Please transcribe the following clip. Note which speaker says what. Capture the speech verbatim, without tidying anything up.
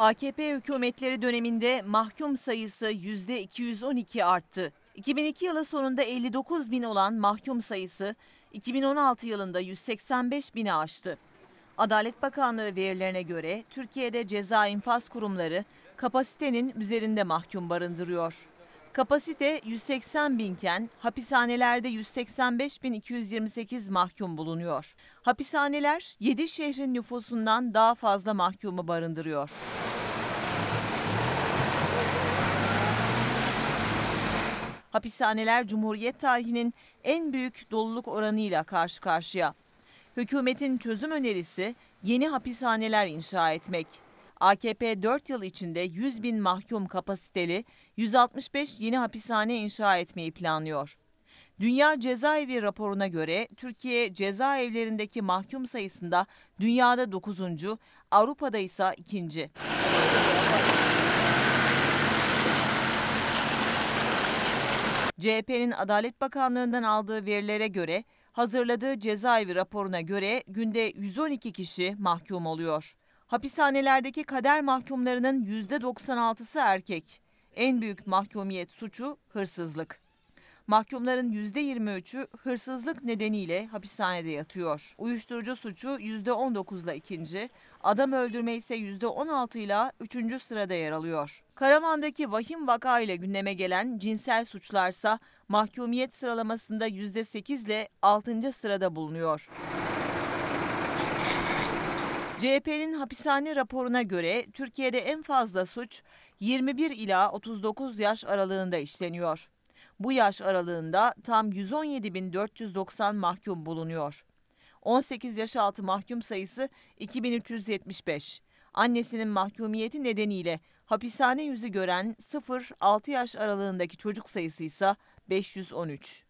Speaker 1: A K P hükümetleri döneminde mahkum sayısı yüzde iki yüz on iki arttı. iki bin iki yılı sonunda elli dokuz bin olan mahkum sayısı iki bin on altı yılında yüz seksen beş bini aştı. Adalet Bakanlığı verilerine göre Türkiye'de ceza infaz kurumları kapasitenin üzerinde mahkum barındırıyor. Kapasite yüz seksen binken hapishanelerde yüz seksen beş bin iki yüz yirmi sekiz mahkum bulunuyor. Hapishaneler yedi şehrin nüfusundan daha fazla mahkumu barındırıyor. Hapishaneler Cumhuriyet tarihinin en büyük doluluk oranıyla karşı karşıya. Hükümetin çözüm önerisi yeni hapishaneler inşa etmek. A K P dört yıl içinde yüz bin mahkum kapasiteli yüz altmış beş yeni hapishane inşa etmeyi planlıyor. Dünya Cezaevi raporuna göre Türkiye cezaevlerindeki mahkum sayısında dünyada dokuzuncu, Avrupa'da ise ikinci. C H P'nin Adalet Bakanlığı'ndan aldığı verilere göre hazırladığı cezaevi raporuna göre günde yüz on iki kişi mahkum oluyor. Hapishanelerdeki kader mahkumlarının yüzde doksan altısı erkek. En büyük mahkumiyet suçu hırsızlık. Mahkumların yüzde yirmi üçü hırsızlık nedeniyle hapishanede yatıyor. Uyuşturucu suçu yüzde on dokuzla ikinci, adam öldürme ise yüzde on altı ile üçüncü sırada yer alıyor. Karaman'daki vahim vaka ile gündeme gelen cinsel suçlarsa mahkumiyet sıralamasında yüzde sekiz ile altıncı sırada bulunuyor. C H P'nin hapishane raporuna göre Türkiye'de en fazla suç yirmi bir ila otuz dokuz yaş aralığında işleniyor. Bu yaş aralığında tam yüz on yedi bin dört yüz doksan mahkum bulunuyor. on sekiz yaş altı mahkum sayısı iki bin üç yüz yetmiş beş. Annesinin mahkumiyeti nedeniyle hapishane yüzü gören sıfır altı yaş aralığındaki çocuk sayısı ise beş yüz on üç.